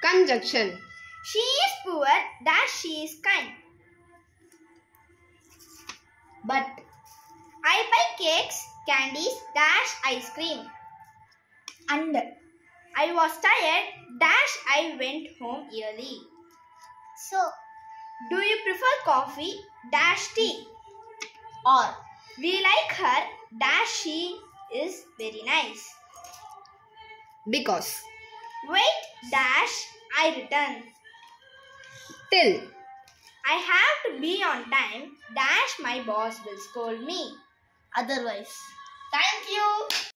Conjunction. She is poor dash she is kind. But I buy cakes, candies dash ice cream. And I was tired dash I went home early. So, do you prefer coffee dash tea? Or we like her dash she is very nice. Because. Wait dash I return. Till. I have to be on time dash my boss will scold me. Otherwise. Thank you.